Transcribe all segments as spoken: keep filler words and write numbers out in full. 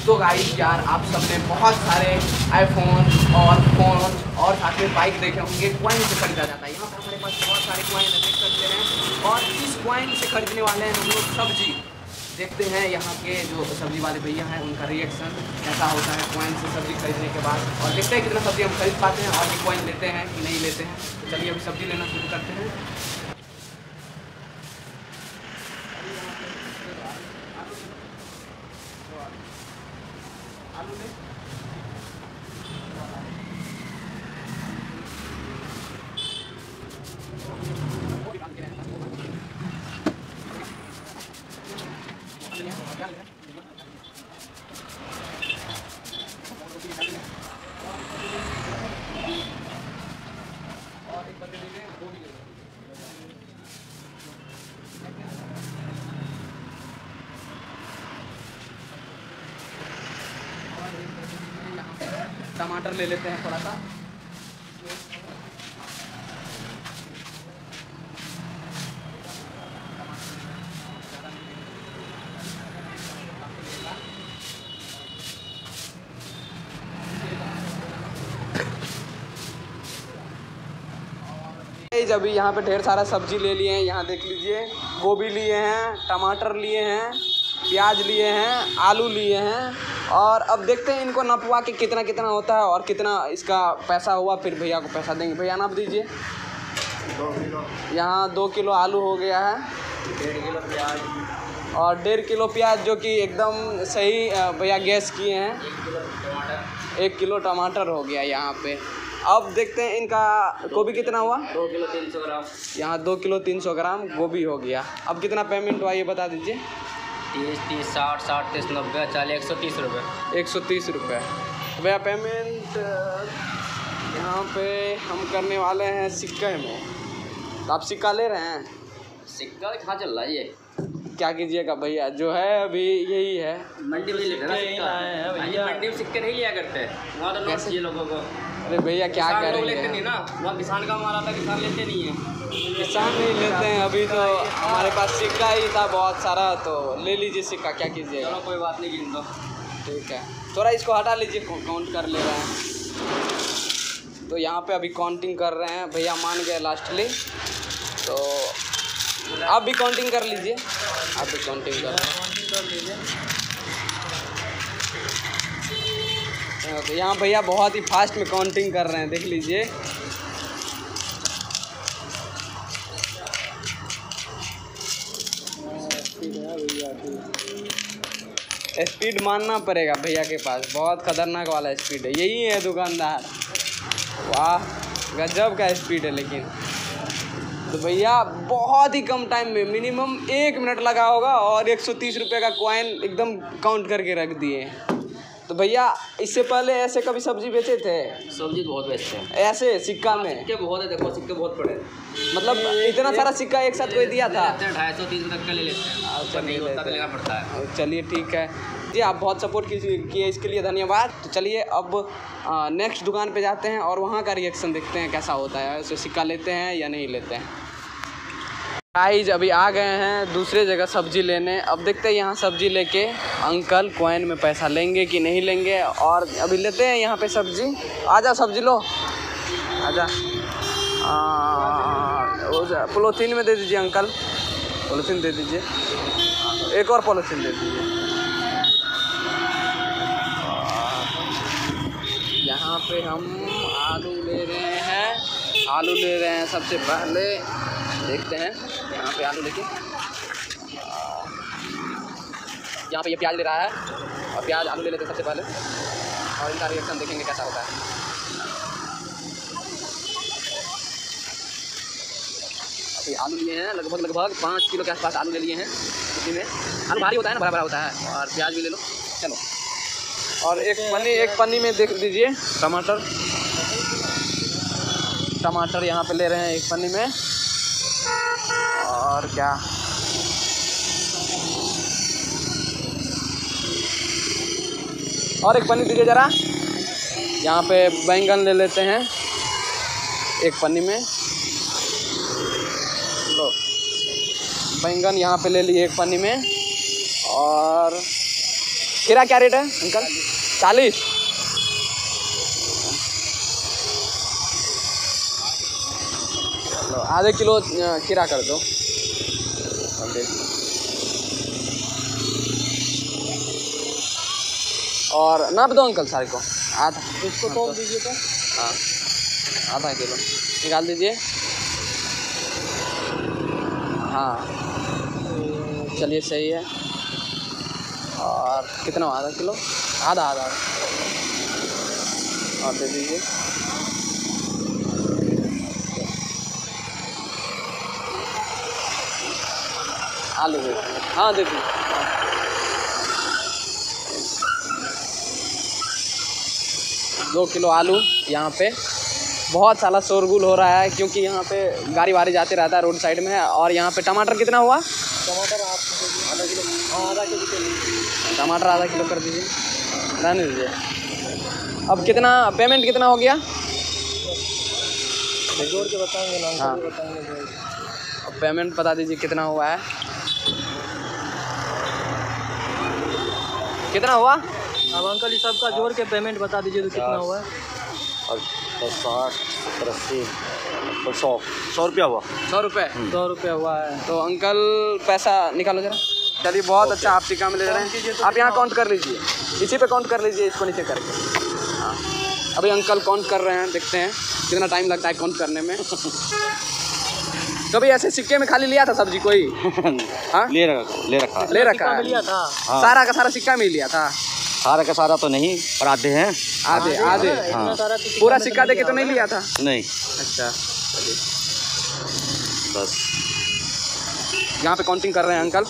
तो गाइस यार आप सबने बहुत सारे आईफोन और फोन और साथ में बाइक देखे होंगे कॉइन से खरीदा जाता है। यहाँ पर हमारे पास बहुत सारे कॉइन देख सकते हैं और इस कॉइन से खरीदने वाले हैं हम लोग सब्जी। देखते हैं यहाँ के जो सब्जी वाले भैया हैं उनका रिएक्शन कैसा होता है कॉइन से सब्जी खरीदने के बाद, और देखते हैं कितना सब्जी हम खरीद पाते हैं और ये कॉइन लेते हैं कि नहीं लेते हैं। तो चलिए अभी सब्जी लेना शुरू करते हैं। आलू ले और एक बंदे ले लें, वो भी ले लें। टमाटर ले लेते हैं थोड़ा सा। अभी यहाँ पे ढेर सारा सब्जी ले लिए हैं। यहाँ देख लीजिए गोभी लिए हैं, टमाटर लिए हैं, प्याज लिए हैं, आलू लिए हैं। और अब देखते हैं इनको नपवा के कितना कितना होता है और कितना इसका पैसा हुआ, फिर भैया को पैसा देंगे। भैया नाप दीजिए। दो किलो यहाँ दो किलो आलू हो गया है, डेढ़ किलो प्याज और डेढ़ किलो प्याज जो कि एकदम सही भैया गैस किए हैं। एक किलो टमाटर एक किलो टमाटर हो गया यहाँ पे। अब देखते हैं इनका गोभी कितना हुआ। दो किलो तीन सौ ग्राम यहाँ दो किलो तीन सौ ग्राम गोभी हो गया। अब कितना पेमेंट हुआ ये बता दीजिए। तीस तीस साठ साठ तीस नब्बे चालीस एक सौ तीस रुपये एक सौ तीस रुपये। भैया पेमेंट यहाँ पे हम करने वाले हैं सिक्के में। तो आप सिक्का ले रहे हैं? सिक्का कहाँ चल रहा है ये? क्या कीजिएगा भैया, जो है अभी यही है। मंडी में लेते हैं सिक्का, मंडी में सिक्के नहीं लिया करते, वहाँ तो नोट चाहिए लोगों को। अरे भैया क्या किसान लोग करेंगे, लेते नहीं ना, वहाँ किसान का माल आता है, किसान लेते नहीं है। किसान नहीं लेते हैं। अभी तो हमारे पास सिक्का ही था बहुत सारा, तो ले लीजिए सिक्का, क्या कीजिएगा। चलो कोई बात नहीं, गिन दो। ठीक है, थोड़ा इसको हटा लीजिए, काउंट कर ले रहे हैं। तो यहाँ पे अभी काउंटिंग कर रहे हैं भैया, मान गए लास्टली। तो आप भी काउंटिंग कर लीजिए, आप भी काउंटिंग कर लीजिए। तो यहाँ भैया बहुत ही फास्ट में काउंटिंग कर रहे हैं, देख लीजिए। स्पीड मानना पड़ेगा भैया के पास, बहुत खतरनाक वाला स्पीड है। यही है दुकानदार, वाह गजब का स्पीड है। लेकिन तो भैया बहुत ही कम टाइम में, मिनिमम एक मिनट लगा होगा और एक सौ तीस रुपये का कॉइन एकदम काउंट करके रख दिए। तो भैया इससे पहले ऐसे कभी सब्जी बेचे थे? सब्जी बहुत बेचते हैं ऐसे सिक्का में? सिक्के बहुत है, देखो सिक्के बहुत पड़े, मतलब इतना सारा सिक्का एक साथ कोई दिया था? ढाई सौ तीन सौ तक का ले लेते हैं, अच्छा, नहीं होता तो लेना पड़ता है। चलिए ठीक है जी, आप बहुत सपोर्ट किए, इसके लिए धन्यवाद। तो चलिए अब नेक्स्ट दुकान पे जाते हैं और वहाँ का रिएक्शन देखते हैं कैसा होता है, उसे सिक्का लेते हैं या नहीं लेते हैं। गाइस अभी आ गए हैं दूसरे जगह सब्जी लेने। अब देखते हैं यहाँ सब्जी लेके अंकल कॉइन में पैसा लेंगे कि नहीं लेंगे, और अभी लेते हैं यहाँ पे सब्जी। आजा सब्जी लो, आजा। पॉलीथीन में दे दीजिए अंकल, पॉलीथीन दे दीजिए, एक और पॉलीथीन दे दीजिए। यहाँ पे हम आलू ले रहे हैं, आलू ले रहे हैं सबसे पहले। देखते हैं यहाँ पे आलू लेके, यहाँ पे ये प्याज ले रहा है और प्याज आलू ले लेते हैं सबसे पहले, और इनका रिएक्शन देखेंगे कैसा होता है। अभी आलू लिए हैं लगभग लगभग पाँच किलो के आसपास आलू ले लिए हैं। इसी में आलू भारी होता है ना, बड़ा बड़ा होता है। और प्याज भी ले लो, चलो। और एक पन्नी एक पन्नी में देख दीजिए टमाटर, टमाटर यहाँ पे ले रहे हैं एक पन्नी में। और क्या, और एक पन्नी दीजिए ज़रा। यहाँ पे बैंगन ले लेते हैं एक पन्नी में, लो बैंगन यहाँ पे ले लिए एक पन्नी में। और खीरा क्या रेट है अंकल? चालीस। आधे किलो खीरा कर दो। और नाप दो अंकल सारे को। आधा इसको तोल दीजिए तो। हाँ आधा किलो निकाल दीजिए। हाँ चलिए सही है। और कितना आधा किलो? आधा आधा और दे दीजिए। आलू दे दीजिए। हाँ दे दीजिए। दो किलो आलू। यहाँ पे बहुत सारा शोरगुल हो रहा है क्योंकि यहाँ पे गाड़ी वाड़ी जाते रहता है रोड साइड में। और यहाँ पे टमाटर कितना हुआ? टमाटर आप आधा किलो। हाँ आधा किलो के टमाटर आधा किलो कर दीजिए। रहने दीजिए। अब कितना पेमेंट कितना हो गया? जोड़ के बताएंगे ना। हाँ बताएंगे। अब पेमेंट बता दीजिए कितना हुआ है? कितना हुआ? अब अंकल ये सब का जोड़ के पेमेंट बता दीजिए तो कितना हुआ है? और साठ सत्तर अस्सी और सौ सौ रुपया हुआ। सौ रुपये सौ रुपये हुआ है। तो अंकल पैसा निकालो जरा। चलिए बहुत अच्छा आप टीका में ले रहे हैं। आप यहाँ काउंट कर लीजिए। इसी पे काउंट कर लीजिए इसको नीचे करके। हाँ अभी अंकल काउंट कर रहे हैं। देखते हैं कितना टाइम लगता है काउंट करने में। कभी ऐसे सिक्के में खाली लिया था सब्जी कोई? हाँ ले रखा ले रखा ले रखा है। लिया था हाँ। सारा का सारा सिक्का में ही लिया था। सारा का सारा तो नहीं पर आधे हैं। आधे आधे इतना सारा तो पूरा सिक्का दे के तो नहीं लिया था? नहीं अच्छा बस यहाँ पे काउंटिंग कर रहे हैं अंकल।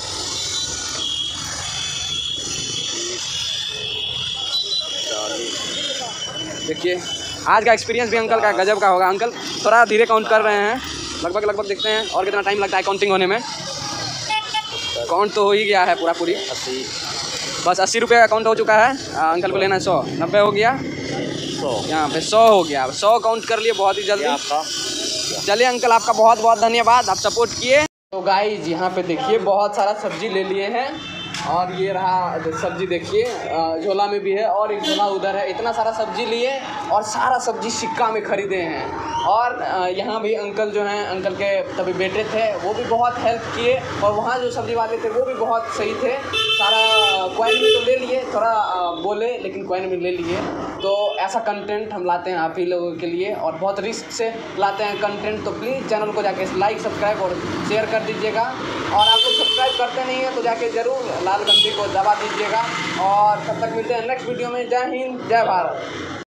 देखिए आज का एक्सपीरियंस भी अंकल का गजब का होगा। अंकल थोड़ा धीरे काउंट कर रहे हैं। लगभग लगभग देखते हैं और कितना टाइम लगता है काउंटिंग होने में। काउंट तो हो ही गया है पूरा पूरी। अस्सी बस अस्सी रुपये का काउंट हो चुका है। आ, अंकल को लेना है सौ। नब्बे हो गया। सौ यहाँ पे सौ हो गया। सौ काउंट कर लिए बहुत ही जल्दी। आपका। चलिए अंकल आपका बहुत बहुत धन्यवाद। आप सपोर्ट किए। तो गाइस यहाँ पे देखिए बहुत सारा सब्जी ले लिए हैं। और ये रहा सब्जी देखिए झोला में भी है और एक झोला उधर है। इतना सारा सब्जी लिए और सारा सब्जी सिक्का में खरीदे हैं। और यहाँ भी अंकल जो हैं अंकल के तभी बेटे थे वो भी बहुत हेल्प किए। और वहाँ जो सब्जी वाले थे वो भी बहुत सही थे। सारा कॉइन भी तो ले लिए। थोड़ा बोले लेकिन कॉइन भी ले लिए। तो ऐसा कंटेंट हम लाते हैं आप ही लोगों के लिए और बहुत रिस्क से लाते हैं कंटेंट। तो प्लीज़ चैनल को जाके लाइक सब्सक्राइब और शेयर कर दीजिएगा। और आप लोग सब्सक्राइब करते नहीं हैं तो जाके ज़रूर लाल घंटी को दबा दीजिएगा। और तब तक मिलते हैं नेक्स्ट वीडियो में। जय हिंद जय भारत।